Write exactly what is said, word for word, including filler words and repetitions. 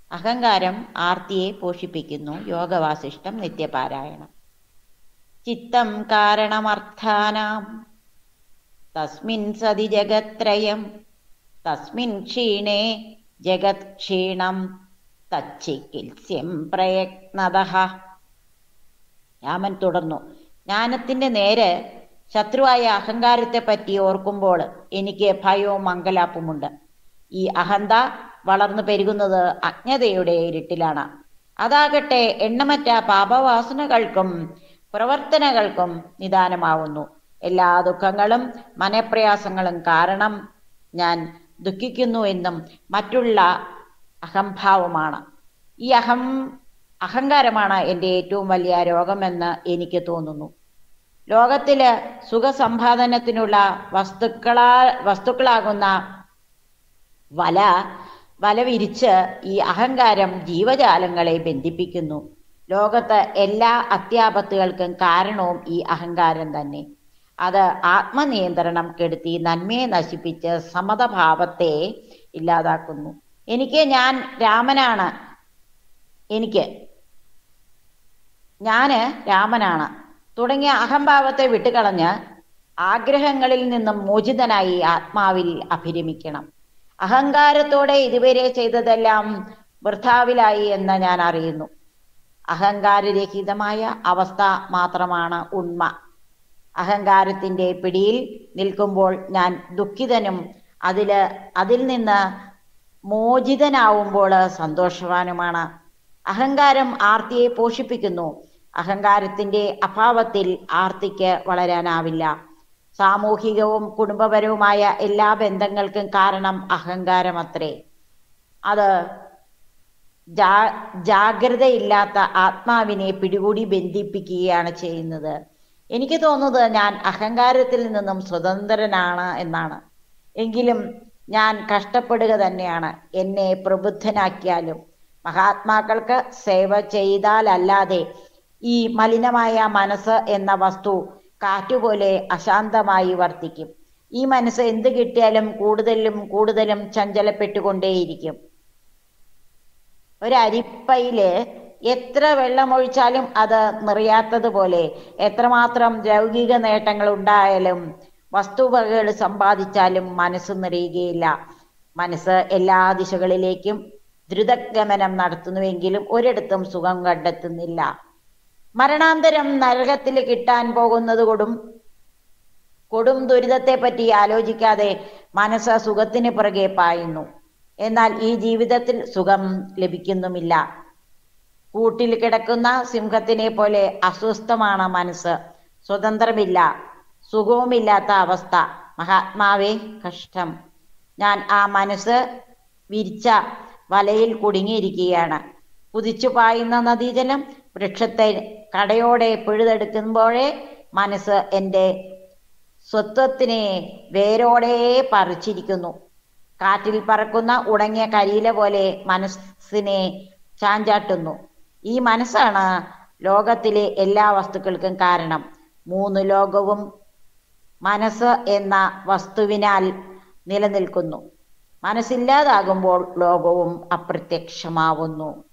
അഹങ്കാരം ആർത്തിയെ പോഷിപ്പിക്കുന്നു. യോഗവാസിഷ്ടം നിത്യപാരായണം. ചിത്തം കാരണമർത്ഥാനാം തസ്മിൻ സതി ജഗത്രയം തസ്മിൻ ക്ഷീണേ ജഗത് ക്ഷീണം തച്ചികിത്സ്യം പ്രയത്നതഃ. രാമൻ തുടർന്നു, ജ്ഞാനത്തിന്റെ നേരെ ശത്രുവായ അഹങ്കാരത്തെ പറ്റി ഓർക്കുമ്പോൾ എനിക്ക് ഭയവും മംഗലാപ്പുമുണ്ട്. ഈ അഹന്ത വളർന്നു പെരുകുന്നത് അജ്ഞതയുടെ ഇരുട്ടിലാണ്. അതാകട്ടെ എണ്ണമറ്റ പാപവാസനകൾക്കും പ്രവർത്തനകൾക്കും നിദാനമാവുന്നു. എല്ലാ ദുഃഖങ്ങളും മനപ്രയാസങ്ങളും കാരണം ഞാൻ ദുഃഖിക്കുന്നു എന്നും മറ്റുള്ള അഹംഭാവമാണ്. ഈ അഹം അഹങ്കാരമാണ് എൻ്റെ ഏറ്റവും വലിയ രോഗമെന്ന് എനിക്ക് തോന്നുന്നു. ലോകത്തില് സുഖസമ്പാദനത്തിനുള്ള വസ്തുക്കളാ വസ്തുക്കളാകുന്ന വല വല വിരിച്ച് ഈ അഹങ്കാരം ജീവജാലങ്ങളെ ബന്ധിപ്പിക്കുന്നു. ലോകത്ത് എല്ലാ അത്യാപത്തുകൾക്കും കാരണവും ഈ അഹങ്കാരം തന്നെ. അത് ആത്മനിയന്ത്രണം കെടുത്തി നന്മയെ നശിപ്പിച്ച് സമതഭാവത്തെ ഇല്ലാതാക്കുന്നു. എനിക്ക് ഞാൻ രാമനാണ് എനിക്ക് ഞാന് രാമനാണ് തുടങ്ങിയ അഹംഭാവത്തെ വിട്ടുകളഞ്ഞ് ആഗ്രഹങ്ങളിൽ നിന്നും മോചിതനായി ആത്മാവിൽ അഭിരമിക്കണം. അഹങ്കാരത്തോടെ ഇതുവരെ ചെയ്തതെല്ലാം വൃഥാവിലായി എന്ന് ഞാൻ അറിയുന്നു. അഹങ്കാരരഹിതമായ അവസ്ഥ മാത്രമാണ് ഉണ്മ. അഹങ്കാരത്തിന്റെ പിടിയിൽ നിൽക്കുമ്പോൾ ഞാൻ ദുഃഖിതനും അതില് അതിൽ നിന്ന് മോചിതനാവുമ്പോൾ സന്തോഷവാനുമാണ്. അഹങ്കാരം ആർത്തിയെ പോഷിപ്പിക്കുന്നു. അഹങ്കാരത്തിന്റെ അഭാവത്തിൽ ആർത്തിക്ക് വളരാനാവില്ല. സാമൂഹികവും കുടുംബപരവുമായ എല്ലാ ബന്ധങ്ങൾക്കും കാരണം അഹങ്കാരമത്രേ. അത് ജാ ജാഗ്രതയില്ലാത്ത ആത്മാവിനെ പിടികൂടി ബന്ധിപ്പിക്കുകയാണ് ചെയ്യുന്നത്. എനിക്ക് തോന്നുന്നത് ഞാൻ അഹങ്കാരത്തിൽ നിന്നും സ്വതന്ത്രനാണ് എന്നാണ്. എങ്കിലും ഞാൻ കഷ്ടപ്പെടുക തന്നെയാണ്. എന്നെ പ്രബുദ്ധനാക്കിയാലും മഹാത്മാക്കൾക്ക് സേവ ചെയ്താലല്ലാതെ ഈ മലിനമായ മനസ്സ് എന്ന വസ്തു കാറ്റുപോലെ അശാന്തമായി വർത്തിക്കും. ഈ മനസ്സ് എന്ത് കിട്ടിയാലും കൂടുതലും കൂടുതലും ചഞ്ചലപ്പെട്ടുകൊണ്ടേയിരിക്കും. ഒരരിപ്പയില് എത്ര വെള്ളമൊഴിച്ചാലും അത് നിറയാത്തതുപോലെ എത്രമാത്രം ലൗകിക നേട്ടങ്ങൾ ഉണ്ടായാലും വസ്തുവകകൾ സമ്പാദിച്ചാലും മനസ്സ് നിറയുകയില്ല. മനസ്സ് എല്ലാ ദിശകളിലേക്കും ദ്രുതഗമനം നടത്തുന്നുവെങ്കിലും ഒരിടത്തും സുഖം കണ്ടെത്തുന്നില്ല. മരണാന്തരം നരകത്തിൽ കിട്ടാൻ പോകുന്നത് കൊടും കൊടും ദുരിതത്തെ പറ്റി ആലോചിക്കാതെ മനസ്സ് സുഖത്തിന് പുറകെ പായുന്നു. എന്നാൽ ഈ ജീവിതത്തിൽ സുഖം ലഭിക്കുന്നുമില്ല. കൂട്ടിൽ കിടക്കുന്ന സിംഹത്തിനെ പോലെ അസ്വസ്ഥമാണ് മനസ്സ്. സ്വതന്ത്രമില്ല, സുഖവുമില്ലാത്ത അവസ്ഥ. മഹാത്മാവേ, കഷ്ടം. ഞാൻ ആ മനസ്സ് വിരിച്ച വലയിൽ കുടുങ്ങിയിരിക്കുകയാണ്. കുതിച്ചു പായുന്ന നദീജലം വൃക്ഷത്തെ കടയോടെ പിഴുതെടുക്കുമ്പോഴേ മനസ്സ് എൻ്റെ സ്വത്വത്തിനെ വേരോടെ പറിച്ചിരിക്കുന്നു. കാറ്റിൽ പറക്കുന്ന ഉണങ്ങിയ കരിയില പോലെ മനസ്സിനെ ചാഞ്ചാട്ടുന്നു. ഈ മനസ്സാണ് ലോകത്തിലെ എല്ലാ വസ്തുക്കൾക്കും കാരണം. മൂന്ന് ലോകവും മനസ്സ് എന്ന വസ്തുവിനാൽ നിലനിൽക്കുന്നു. മനസ്സില്ലാതാകുമ്പോൾ ലോകവും അപ്രത്യക്ഷമാവുന്നു.